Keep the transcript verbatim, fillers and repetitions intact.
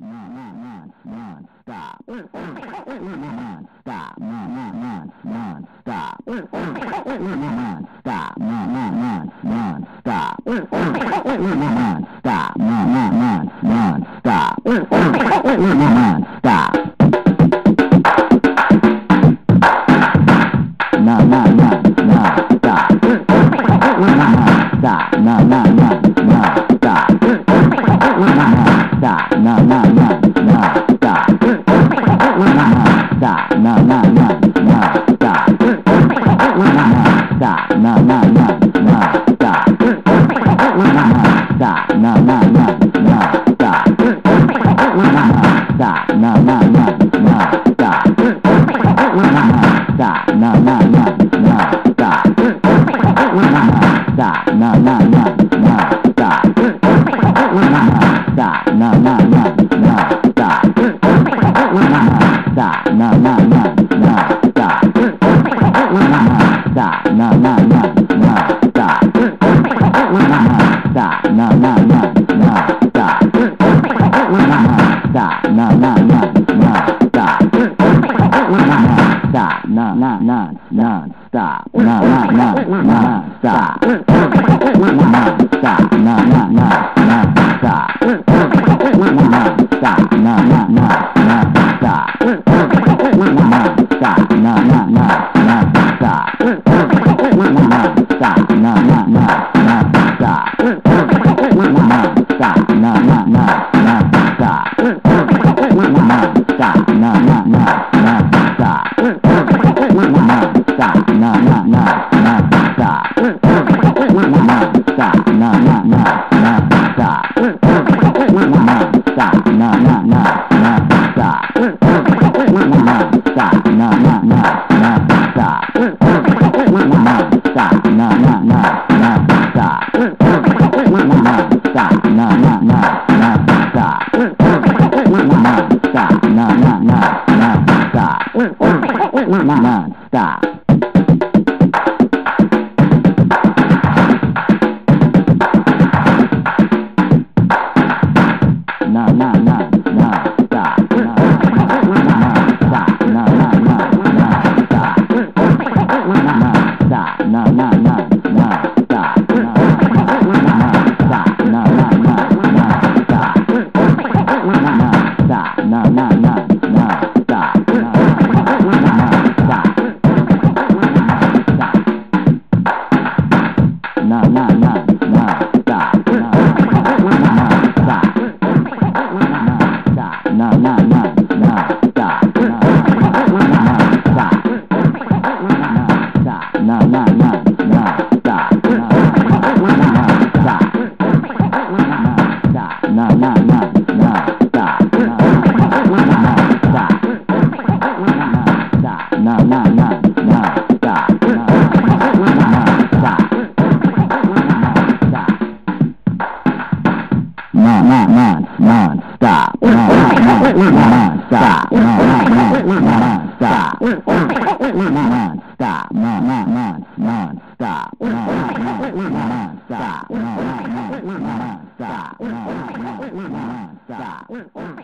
non, non, non, non, stop, non, non, stop, non, non, non, non, stop, non, non, stop, non, non, non, non, stop, non, non, stop, non, non, non, non, stop, non, non, stop, no, no, no, no, stop, no, no, stop, no, no, no, no, stop, stop, no, no, no, no, stop, stop, no, no, no, no, stop, stop, no, no, no, no, stop, stop, no, no, no, no, stop, stop, no, no, no, no, stop, stop, no, no, no, no, stop, stop, no, no, no, no, stop, stop, no, no, no, no, stop, stop, no, no, no, no, stop, stop, no, no, no, no, stop, stop, no, no, no, no, stop, stop, no, no, no, no, stop, stop, no, no, no, no, stop, no, no, no, no, stop, stop, no, no, no, no, stop, stop, no, no, no, no, stop, stop, no, no, no, no, stop, stop, no, no, no, no, stop, stop, no, no, no, no, stop, stop, no, no, no, no, stop, stop, no, no, no, no, stop, stop, no, no, no, no, stop, stop, no, no, no, no, stop, stop, no, no, no, no, stop, stop, no, no, no, no, stop, stop, no, no, no, no, stop, stop, no, no, no, no, stop, non, stop. No, no, no, no, stop. No, no, no, stop. No, no, no, no, stop. No, no, stop. No, no, no, no, stop. No, no, stop. No, no, no, no, stop. No, no, stop. No, no, no, no, stop. No, no, stop. No, no, no, no, stop. No, no, stop. No, no, no, no, stop. No, stop. Stop. No, no, no, no, stop. No, stop. Stop. No, no, no, no, stop. No, stop. Stop. No, no, no, no, stop. No, stop. No, no, no, no, stop. No, no, no, no, stop. No, no, no, no, stop. No, no, stop. No, no, no, no, stop. No, no, no, no, stop. No, no, no, no, stop. No, no, no, no, stop.